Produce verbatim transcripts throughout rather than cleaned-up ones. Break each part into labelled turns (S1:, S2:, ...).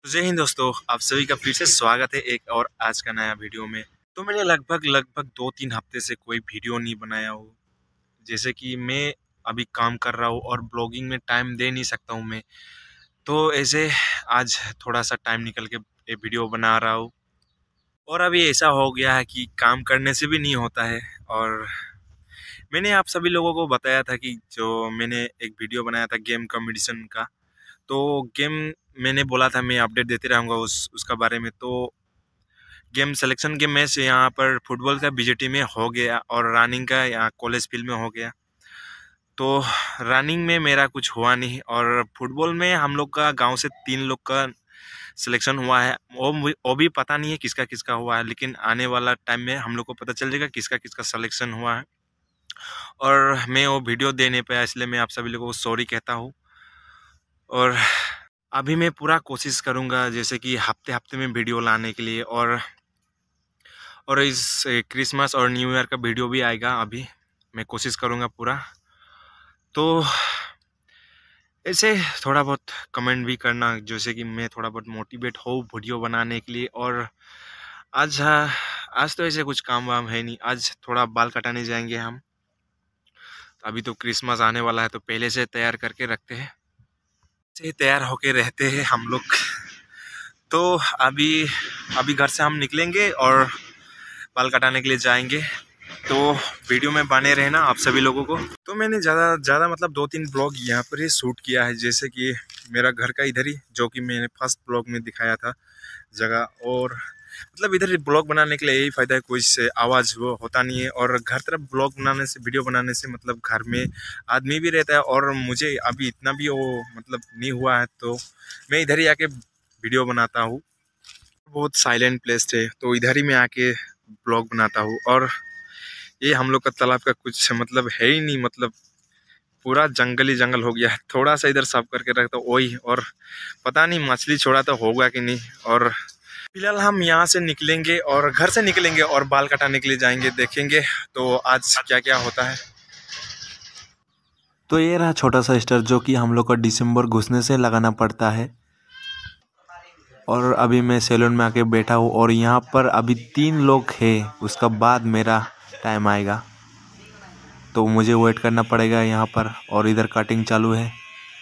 S1: तो जय हिंद दोस्तों, आप सभी का फिर से स्वागत है एक और आज का नया वीडियो में। तो मैंने लगभग लगभग दो तीन हफ्ते से कोई वीडियो नहीं बनाया हूँ। जैसे कि मैं अभी काम कर रहा हूँ और ब्लॉगिंग में टाइम दे नहीं सकता हूँ मैं। तो ऐसे आज थोड़ा सा टाइम निकल के ये वीडियो बना रहा हूँ। और अभी ऐसा हो गया है कि काम करने से भी नहीं होता है। और मैंने आप सभी लोगों को बताया था कि जो मैंने एक वीडियो बनाया था गेम कंपटीशन का, तो गेम मैंने बोला था मैं अपडेट देते रहूँगा उस उसका बारे में। तो गेम सिलेक्शन के मैच यहाँ पर फुटबॉल का बीजेटी में हो गया और रनिंग का यहाँ कॉलेज फील्ड में हो गया। तो रनिंग में मेरा कुछ हुआ नहीं और फुटबॉल में हम लोग का गांव से तीन लोग का सिलेक्शन हुआ है। वो मु- वो भी पता नहीं है किसका किसका हुआ है, लेकिन आने वाला टाइम में हम लोग को पता चल जाएगा किसका किसका सिलेक्शन हुआ है। और मैं वो वीडियो दे नहीं पाया, इसलिए मैं आप सभी लोगों को सॉरी कहता हूँ। और अभी मैं पूरा कोशिश करूँगा जैसे कि हफ्ते हफ्ते में वीडियो लाने के लिए। और और इस क्रिसमस और न्यू ईयर का वीडियो भी आएगा। अभी मैं कोशिश करूँगा पूरा। तो ऐसे थोड़ा बहुत कमेंट भी करना, जैसे कि मैं थोड़ा बहुत मोटिवेट हो वीडियो बनाने के लिए। और आज हाँ, आज तो ऐसे कुछ काम वाम है नहीं। आज थोड़ा बाल कटाने जाएंगे हम। अभी तो क्रिसमस आने वाला है तो पहले से तैयार करके रखते हैं, से तैयार होके रहते हैं हम लोग। तो अभी अभी घर से हम निकलेंगे और बाल कटाने के लिए जाएंगे। तो वीडियो में बने रहना आप सभी लोगों को। तो मैंने ज़्यादा ज़्यादा मतलब दो तीन ब्लॉग यहाँ पर ही शूट किया है, जैसे कि मेरा घर का इधर ही, जो कि मैंने फर्स्ट ब्लॉग में दिखाया था जगह। और मतलब इधर ब्लॉग बनाने के लिए यही फ़ायदा है, कोई से आवाज़ वो होता नहीं है। और घर तरफ ब्लॉग बनाने से, वीडियो बनाने से मतलब घर में आदमी भी रहता है। और मुझे अभी इतना भी वो मतलब नहीं हुआ है, तो मैं इधर ही आके वीडियो बनाता हूँ। बहुत साइलेंट प्लेस थे तो इधर ही मैं आके ब्लॉग बनाता हूँ। और ये हम लोग का तालाब का कुछ मतलब है ही नहीं, मतलब पूरा जंगल ही जंगल हो गया है। थोड़ा सा इधर साफ करके रखता वही, और पता नहीं मछली छोड़ा तो होगा कि नहीं। और फिलहाल हम यहाँ से निकलेंगे और घर से निकलेंगे और बाल कटाने के लिए जाएंगे, देखेंगे तो आज क्या क्या होता है।
S2: तो ये रहा छोटा सा स्टार जो कि हम लोग को दिसंबर घुसने से लगाना पड़ता है। और अभी मैं सैलून में आके बैठा हूँ और यहाँ पर अभी तीन लोग हैं, उसका बाद मेरा टाइम आएगा। तो मुझे वेट करना पड़ेगा यहाँ पर। और इधर कटिंग चालू है।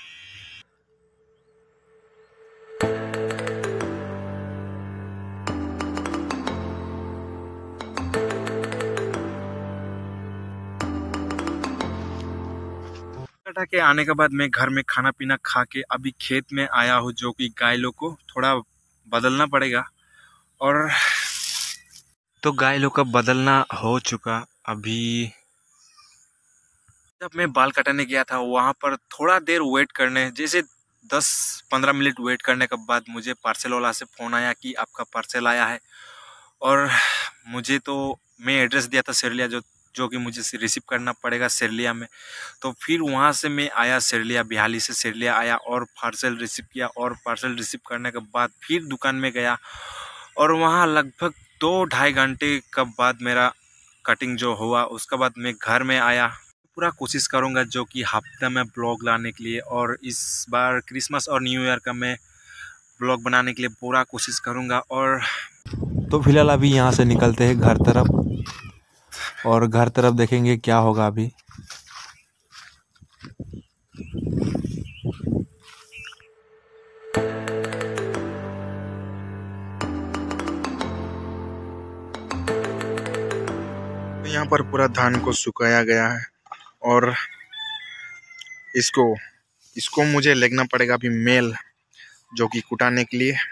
S1: कटा के आने के बाद मैं घर में खाना पीना खा के अभी खेत में आया हूँ, जो कि गाय लोग को थोड़ा बदलना पड़ेगा। और तो गाय लोग का बदलना हो चुका। अभी जब मैं बाल कटाने गया था वहाँ पर थोड़ा देर वेट करने, जैसे दस पंद्रह मिनट वेट करने के बाद मुझे पार्सल वाला से फ़ोन आया कि आपका पार्सल आया है। और मुझे तो मैं एड्रेस दिया था सिरलिया, जो जो कि मुझे रिसीव करना पड़ेगा सिरलिया में। तो फिर वहाँ से मैं आया सिरलिया, बिहाली से सिरलिया आया और पार्सल रिसीव किया। और पार्सल रिसीव करने के बाद फिर दुकान में गया और वहाँ लगभग दो ढाई घंटे के बाद मेरा कटिंग जो हुआ, उसके बाद मैं घर में आया। पूरा कोशिश करूँगा जो कि हफ्ते में ब्लॉग लाने के लिए, और इस बार क्रिसमस और न्यू ईयर का मैं ब्लॉग बनाने के लिए पूरा कोशिश करूँगा। और
S2: तो फिलहाल अभी यहाँ से निकलते हैं घर तरफ और घर तरफ देखेंगे क्या होगा अभी।
S1: यहाँ पर पूरा धान को सुखाया गया है और इसको इसको मुझे लेना पड़ेगा अभी मेल, जो कि कुटाने के लिए।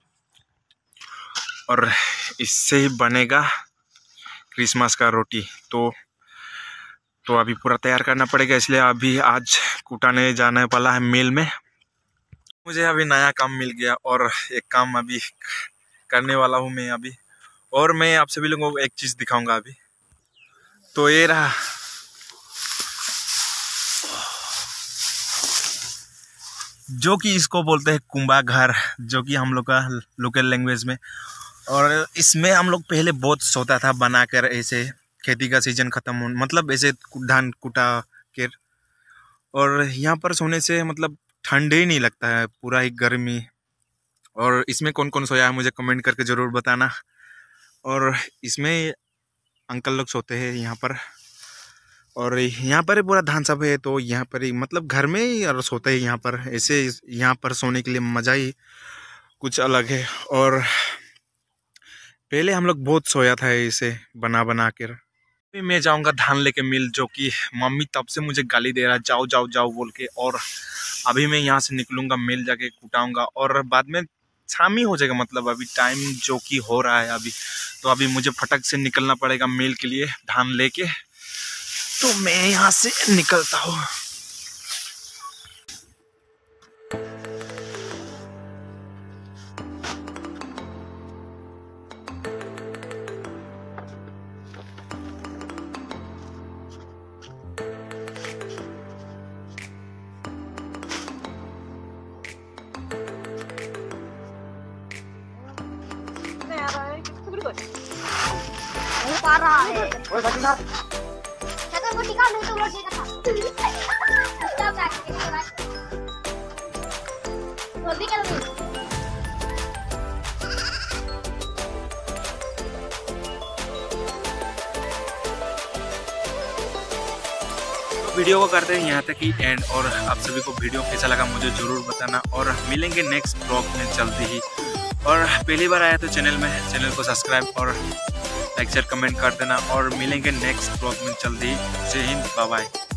S1: और इससे ही बनेगा क्रिसमस का रोटी। तो तो अभी पूरा तैयार करना पड़ेगा, इसलिए अभी आज कुटाने जाने वाला है मेल में। मुझे अभी नया काम मिल गया और एक काम अभी करने वाला हूँ मैं अभी। और मैं आप सभी लोगों को एक चीज़ दिखाऊंगा अभी। तो ये रहा, जो कि इसको बोलते हैं कुंभा घर, जो कि हम लोग का लोकल लैंग्वेज में। और इसमें हम लोग पहले बहुत सोता था बनाकर, ऐसे खेती का सीजन ख़त्म हो मतलब ऐसे धान कुटा कर। और यहाँ पर सोने से मतलब ठंड ही नहीं लगता है, पूरा ही गर्मी। और इसमें कौन कौन सोया है मुझे कमेंट करके ज़रूर बताना। और इसमें अंकल लोग सोते हैं यहाँ पर, और यहाँ पर ही पूरा धान सब है, तो यहाँ पर ही मतलब घर में ही और सोते हैं यहाँ पर। ऐसे यहाँ पर सोने के लिए मज़ा ही कुछ अलग है। और पहले हम लोग बहुत सोया था इसे बना बना कर। अभी मैं जाऊँगा धान लेके मिल, जो कि मम्मी तब से मुझे गाली दे रहा है जाओ जाओ जाओ बोल के। और अभी मैं यहाँ से निकलूँगा, मिल जाके कुटाऊँगा और बाद में शाम ही हो जाएगा। मतलब अभी टाइम जो कि हो रहा है अभी, तो अभी मुझे फटक से निकलना पड़ेगा मिल के लिए धान लेके। तो मैं यहाँ से निकलता हूँ।
S3: पा रहा है ओए बच्चा चक्कर को टिका नहीं तो वो देगा था तब बैक के बाद जल्दी करो।
S1: वीडियो को करते हैं यहाँ तक ही एंड। और आप सभी को वीडियो कैसा लगा मुझे ज़रूर बताना, और मिलेंगे नेक्स्ट ब्लॉग में जल्दी ही। और पहली बार आया तो चैनल में चैनल को सब्सक्राइब और लाइक शेयर कमेंट कर देना, और मिलेंगे नेक्स्ट ब्लॉग में जल्दी ही। जय हिंद, बाय बाय।